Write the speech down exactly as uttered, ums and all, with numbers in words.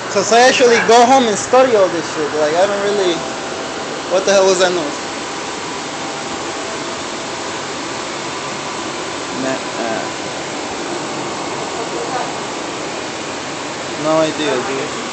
Cause I actually go home and study all this shit. Like I don't really. What the hell was that noise? Nah, uh, no idea, dude.